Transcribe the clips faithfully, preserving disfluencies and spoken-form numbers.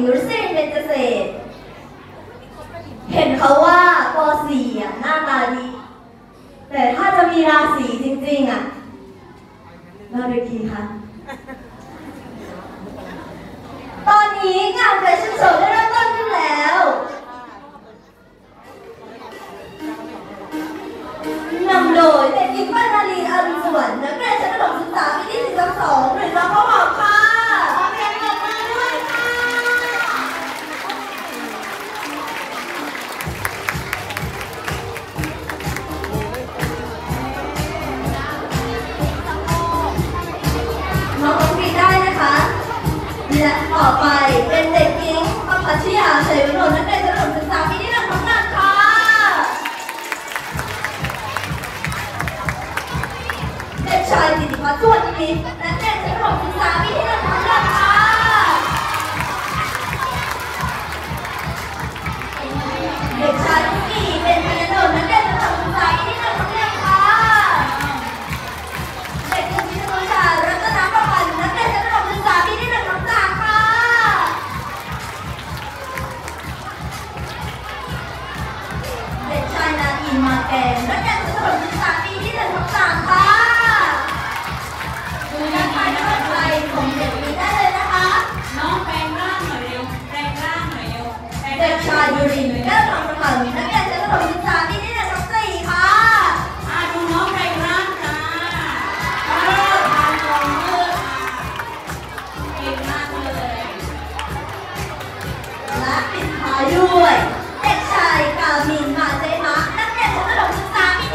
รุษรินเป็นเกษตรเห็นเขาว่าป สี่อ่ะหน้าตาดีแต่ถ้าจะมีราศีจริงๆอ่ะเล่าด้วยทีค่ะตอนนี้งานแฟชั่นโชว์ได้เริ่มต้นขึ้นแล้วนำโดยเด็กหญิงปานาลีอรุณสวรรค์นักเรียนชั้นประถมศึกษาปีที่สิบสองหรือน้องข้าวหอมค่ะขอเสียงปรบมือด้วยค่ะน้องร้องเพลงได้นะคะและต่อไปเป็นเด็กหญิงประภัชยาชัยวิโรจน์นักเรียนชั้นประถมศึกษาปีที่หนึ่งของงานค่ะเด็กชายสิทธิพัฒน์สวัสดิ์นิมิตรนักเรียนชั้นประถมศึกษาปีที่หนึ่งของงานค่ะเด็กชายทุกกีเป็นพนักงานนักเรียนชั้นประถมศึกษาปีที่หนึ่งของงานค่ะเด็กหญิงพิมพ์ชารัตนประพันธ์นักเรียนชั้นประถมศึกษาปีที่หนึ่งของงานค่ะเด็กชายนาอินมาแกนนักเรียนชั้นประถมศึกษาปีที่หนึ่งของงานค่ะดูนักไปนักไปของเด็กนี้ได้เลยนะคะน้องแปลงร่างหน่อยเร็วแปลงร่างหน่อยเร็วเด็กชายยูรินแก้วทองประพันธ์นักเรียนชั้นประถมศึกษาปีที่หนึ่งของสี่ค่ะอาดูน้องแปลงร่างค่ะเออทานตรงมือเก่งมากเลยและปิดท้ายด้วยเด็กชายกามินมาเจมะนักเรียนชั้นประถมศึกษาปี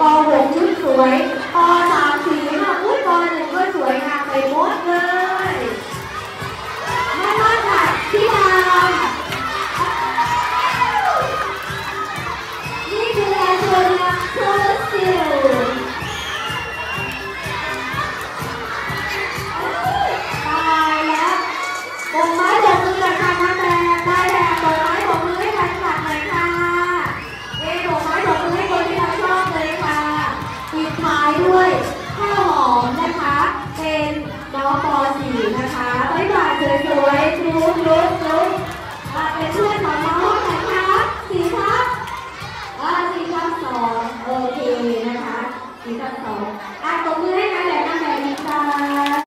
หกชุดสวยปสามสีค่ะอุ้ยปหนึ่งก็สวยงามไปหมดเลยแม่บ้านค่ะพี่ดาวนี่คือแอนโทเนียโทเลสติลตายแล้วบงไม้บงมือเลยค่ะน้าแดงได้แดงบงไม้บงมือให้แฟนคลับเลยค่ะเอ๊ะบงไม้บงมือให้คนที่เราชอบเลยค่ะปิดท้ายด้วยข้าวหอมนะคะเป็นน้องป .สี่ นะคะบ๊ายบายสวยๆจุ๊บจุ๊บจุ๊บเป็นเพื่อนของ